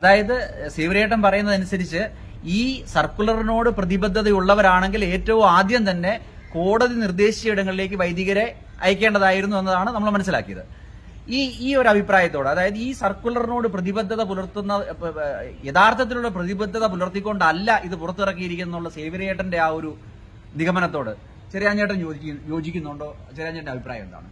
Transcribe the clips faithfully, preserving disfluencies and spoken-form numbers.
അതായത് സേവ്രിയേട്ടൻ പറയുന്നതനുസരിച്ച് ഈ സർക്കുലറിനോട് പ്രതിബദ്ധതയുള്ളവരാണെങ്കിൽ ഏറ്റവും ആദ്യം തന്നെ കോടതി നിർദ്ദേശിച്ച ഇടങ്ങളിലേക്ക് വൈദികരെ അയക്കേണ്ടതായിരുന്നു എന്നതാണ് നമ്മൾ മനസ്സിലാക്കിയത്. ഈ ഈ ഒരു അഭിപ്രായത്തോട്, അതായത് ഈ സർക്കുലറിനോട് പ്രതിബദ്ധത പുലർത്തുന്ന യഥാർത്ഥത്തിലുള്ള പ്രതിബദ്ധത പുലർത്തിക്കൊണ്ടല്ല ഇത് പുറത്തിറക്കിയിരിക്കുന്നുള്ള സേവ്രിയേട്ടന്റെ ആ ഒരു നിഗമനത്തോട് ചെറിയാഞ്ചേട്ടൻ യോജിക്കുന്നുണ്ടോ? ചെറിയാഞ്ചേട്ടന്റെ അഭിപ്രായം എന്താണ്?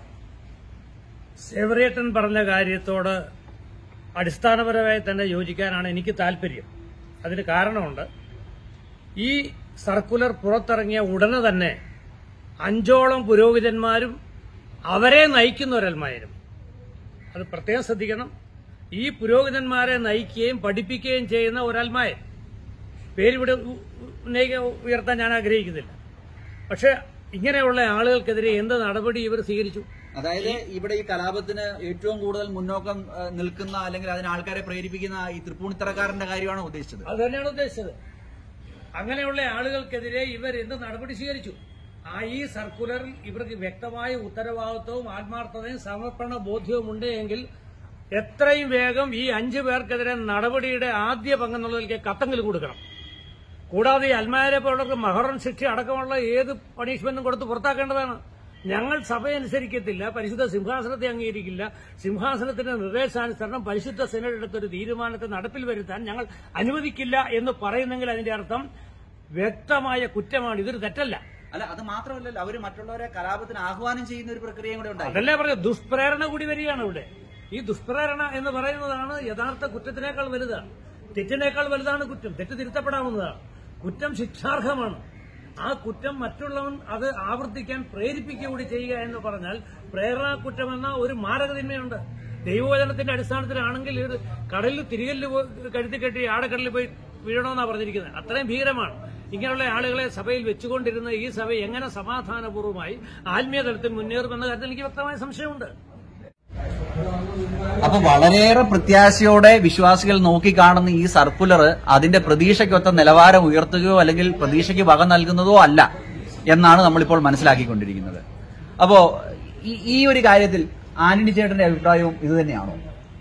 സേവ്രിയേട്ടൻ പറഞ്ഞ കാര്യത്തോട് അടിസ്ഥാനപരമായി തന്നെ യോജിക്കാനാണ് എനിക്ക് താല്പര്യം. അതിന് കാരണമുണ്ട്. ഈ സർക്കുലർ പുറത്തിറങ്ങിയ ഉടനെ തന്നെ അഞ്ചോളം പുരോഹിതന്മാരും അവരെ നയിക്കുന്ന ഒരൽമാരും, അത് പ്രത്യേകം ശ്രദ്ധിക്കണം, ഈ പുരോഹിതന്മാരെ നയിക്കുകയും പഠിപ്പിക്കുകയും ചെയ്യുന്ന ഒരൽമായൻ, പേരിവിടെ ഉയർത്താൻ ഞാൻ ആഗ്രഹിക്കുന്നില്ല. പക്ഷെ ഇങ്ങനെയുള്ള ആളുകൾക്കെതിരെ എന്ത് നടപടി ഇവർ സ്വീകരിച്ചു? അതായത് ഇവിടെ ഈ കലാപത്തിന് ഏറ്റവും കൂടുതൽ മുന്നോക്കം നിൽക്കുന്ന അല്ലെങ്കിൽ അതിന് ആൾക്കാരെ പ്രേരിപ്പിക്കുന്ന ഈ തൃപ്പൂണിത്തറക്കാരന്റെ കാര്യമാണ് ഉദ്ദേശിച്ചത്. അത് തന്നെയാണ് ഉദ്ദേശിച്ചത്. അങ്ങനെയുള്ള ആളുകൾക്കെതിരെ ഇവർ എന്ത് നടപടി സ്വീകരിച്ചു? ആ ഈ സർക്കുലറിൽ ഇവർക്ക് വ്യക്തമായ ഉത്തരവാദിത്വവും ആത്മാർത്ഥതയും സമർപ്പണ ബോധ്യവും ഉണ്ട് എങ്കിൽ എത്രയും വേഗം ഈ അഞ്ചു പേർക്കെതിരെ നടപടിയുടെ ആദ്യ പങ്കെന്നുള്ളതിലേക്ക് കത്തെങ്കിലും കൊടുക്കണം. കൂടാതെ ഈ അൽമാരെ പോലുള്ളവർക്ക് മഹറൻ ശിക്ഷ അടക്കമുള്ള ഏത് പണിഷ്മെന്റും കൊടുത്ത് പുറത്താക്കേണ്ടതാണ്. ഞങ്ങൾ സഭയനുസരിക്കത്തില്ല, പരിശുദ്ധ സിംഹാസനത്തെ അംഗീകരിക്കില്ല, സിംഹാസനത്തിന്റെ നിർദ്ദേശാനുസരണം പരിശുദ്ധ സെനറ്റ് എടുത്തൊരു തീരുമാനത്തെ നടപ്പിൽ വരുത്താൻ ഞങ്ങൾ അനുവദിക്കില്ല എന്ന് പറയുന്നെങ്കിൽ അതിന്റെ അർത്ഥം വ്യക്തമായ കുറ്റമാണ്. ഇതൊരു തെറ്റല്ല. അല്ല, അത് മാത്രമല്ലല്ലോ, അവർ മറ്റുള്ളവരെ കലാപത്തിന് ആഹ്വാനം ചെയ്യുന്ന ഒരു പ്രക്രിയയും കൂടെ ഉണ്ടായി. അതല്ലേ പറഞ്ഞ ദുഷ്പ്രേരണ കൂടി വരികയാണ് ഇവിടെ. ഈ ദുഷ്പ്രേരണ എന്ന് പറയുന്നതാണ് യഥാർത്ഥ കുറ്റത്തിനേക്കാൾ വലുതാണ്. തെറ്റിനേക്കാൾ വലുതാണ് കുറ്റം. തെറ്റ് തിരുത്തപ്പെടാവുന്നതാണ്. കുറ്റം ശിക്ഷാർഹമാണ്. ആ കുറ്റം മറ്റുള്ളവൻ അത് ആവർത്തിക്കാൻ പ്രേരിപ്പിക്കുക കൂടി ചെയ്യുക എന്ന് പറഞ്ഞാൽ പ്രേരണാ കുറ്റമെന്ന ഒരു മാരകതിന്മയുണ്ട്. ദൈവവചനത്തിന്റെ അടിസ്ഥാനത്തിലാണെങ്കിൽ ഇത് കടലിൽ തിരികല്ല് കരുത്തി കെട്ടി ആടക്കടലിൽ പോയി വീഴണമെന്നാണ് പറഞ്ഞിരിക്കുന്നത്. അത്രയും ഭീകരമാണ്. ഇങ്ങനെയുള്ള ആളുകളെ സഭയിൽ വെച്ചുകൊണ്ടിരുന്ന ഈ സഭ എങ്ങനെ സമാധാനപൂർവ്വമായി ആത്മീയ തലത്തിൽ മുന്നേറുമെന്ന കാര്യത്തിൽ എനിക്ക് വ്യക്തമായ സംശയമുണ്ട്. അപ്പൊ വളരെയേറെ പ്രത്യാശയോടെ വിശ്വാസികൾ നോക്കിക്കാണുന്ന ഈ സർക്കുലർ അതിന്റെ പ്രതീക്ഷയ്ക്കൊത്ത നിലവാരം ഉയർത്തുകയോ അല്ലെങ്കിൽ പ്രതീക്ഷയ്ക്ക് വക നൽകുന്നതോ അല്ല എന്നാണ് നമ്മളിപ്പോൾ മനസ്സിലാക്കിക്കൊണ്ടിരിക്കുന്നത്. അപ്പോ ഈ ഒരു കാര്യത്തിൽ ആന്റണി ചേട്ടന്റെ അഭിപ്രായവും ഇത് തന്നെയാണോ?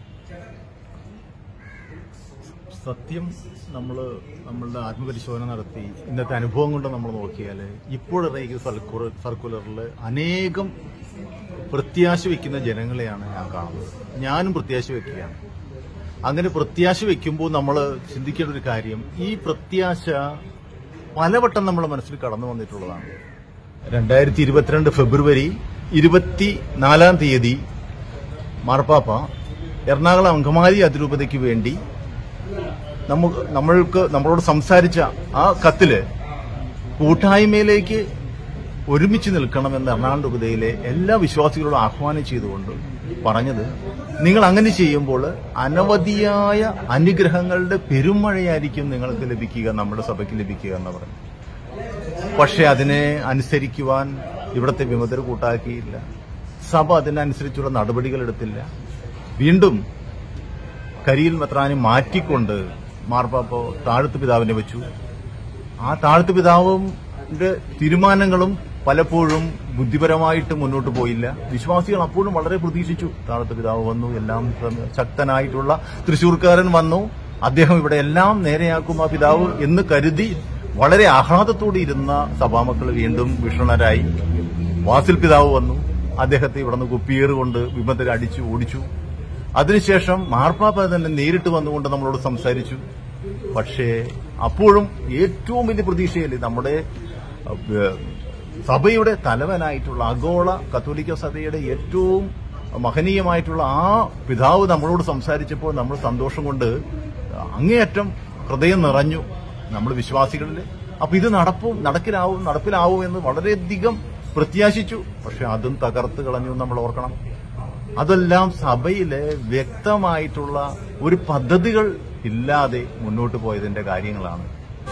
സത്യം, നമ്മൾ നമ്മളുടെ ആത്മപരിശോധന നടത്തി ഇന്നത്തെ അനുഭവം കൊണ്ട് നമ്മൾ നോക്കിയാൽ ഇപ്പോഴിറങ്ങിയ സർക്കുലറിൽ അനേകം പ്രത്യാശ വയ്ക്കുന്ന ജനങ്ങളെയാണ് ഞാൻ കാണുന്നത്. ഞാനും പ്രത്യാശ വയ്ക്കുകയാണ്. അങ്ങനെ പ്രത്യാശ വയ്ക്കുമ്പോൾ നമ്മൾ ചിന്തിക്കേണ്ട ഒരു കാര്യം, ഈ പ്രത്യാശ പലവട്ടം നമ്മുടെ മനസ്സിൽ കടന്നു വന്നിട്ടുള്ളതാണ്. രണ്ടായിരത്തി ഇരുപത്തിരണ്ട് ഫെബ്രുവരി ഇരുപത്തിനാലാം തീയതി മാർപ്പാപ്പ എറണാകുളം അങ്കമാലി അതിരൂപതയ്ക്ക് വേണ്ടി നമ്മൾക്ക് നമ്മളോട് സംസാരിച്ച ആ കത്തില് കൂട്ടായ്മയിലേക്ക് ഒരുമിച്ച് നിൽക്കണമെന്ന് എറണാകുളം രൂപതയിലെ എല്ലാ വിശ്വാസികളോടും ആഹ്വാനം ചെയ്തുകൊണ്ട് പറഞ്ഞത്, നിങ്ങൾ അങ്ങനെ ചെയ്യുമ്പോൾ അനവധിയായ അനുഗ്രഹങ്ങളുടെ പെരുമഴയായിരിക്കും നിങ്ങൾക്ക് ലഭിക്കുക, നമ്മുടെ സഭയ്ക്ക് ലഭിക്കുക എന്ന് പറഞ്ഞു. പക്ഷെ അതിനെ അനുസരിക്കുവാൻ ഇവിടുത്തെ വിമതർ കൂട്ടാക്കിയില്ല. സഭ അതിനനുസരിച്ചുള്ള നടപടികൾ എടുത്തില്ല. വീണ്ടും കരിയിൽ മെത്രാനെ മാറ്റിക്കൊണ്ട് മാർപ്പാപ്പ താഴത്ത് പിതാവിനെ വെച്ചു. ആ താഴത്ത് പിതാവിന്റെ തീരുമാനങ്ങളും പലപ്പോഴും ബുദ്ധിപരമായിട്ട് മുന്നോട്ട് പോയില്ല. വിശ്വാസികൾ അപ്പോഴും വളരെ പ്രതീക്ഷിച്ചു. താഴത്ത് പിതാവ് വന്നു, എല്ലാം ശക്തനായിട്ടുള്ള തൃശ്ശൂർക്കാരൻ വന്നു, അദ്ദേഹം ഇവിടെ എല്ലാം നേരെയാക്കും ആ പിതാവ് എന്ന് കരുതി വളരെ ആഹ്ലാദത്തോടെ ഇരുന്ന സഭാമക്കൾ വീണ്ടും വിഷണരായി. വാസിൽ പിതാവ് വന്നു, അദ്ദേഹത്തെ ഇവിടുന്ന് കുപ്പിയേറുകൊണ്ട് വിമതരെ അടിച്ചു ഓടിച്ചു. അതിനുശേഷം മാർപ്പാപ്പ തന്നെ നേരിട്ട് വന്നുകൊണ്ട് നമ്മളോട് സംസാരിച്ചു. പക്ഷേ അപ്പോഴും ഏറ്റവും വലിയ പ്രതീക്ഷയല്ലേ നമ്മുടെ സഭയുടെ തലവനായിട്ടുള്ള ആഗോള കത്തോലിക്ക സഭയുടെ ഏറ്റവും മഹനീയമായിട്ടുള്ള ആ പിതാവ് നമ്മളോട് സംസാരിച്ചപ്പോൾ നമ്മൾ സന്തോഷം കൊണ്ട് അങ്ങേയറ്റം ഹൃദയം നിറഞ്ഞു നമ്മൾ വിശ്വാസികളിൽ. അപ്പൊ ഇത് നടപ്പും നടക്കിലാവും നടപ്പിലാവും എന്ന് വളരെയധികം പ്രത്യാശിച്ചു. പക്ഷെ അതും തകർത്ത് കളഞ്ഞു നമ്മൾ ഓർക്കണം. അതെല്ലാം സഭയിലെ വ്യക്തമായിട്ടുള്ള ഒരു പദ്ധതികൾ ഇല്ലാതെ മുന്നോട്ട് പോയതിന്റെ കാര്യങ്ങളാണ്.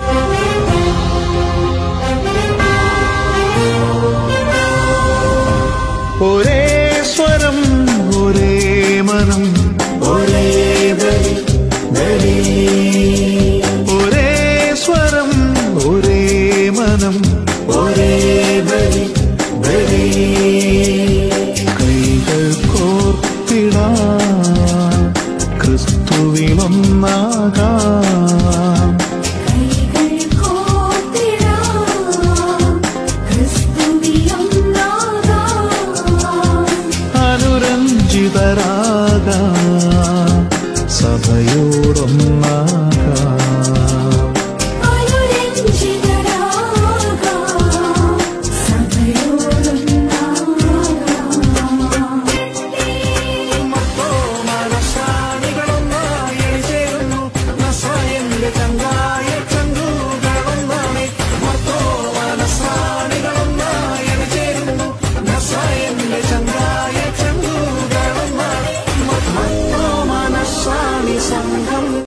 ഒരേ സ്വരം, ഒരേ മനം, ഒരേ ബലി, ബലി. ഒരേ സ്വരം, ഒരേ മനം, ഒരേ ബലി, ബലി. കൈകൾ കോർത്തിടാൻ ക്രിസ്തുവിലൊന്ന് ഒന്നാകാം. കൈകൾ കോർത്തിടാം, ക്രിസ്തുവിലൊന്നാകാം. അനുരഞ്ജിതരാകാം.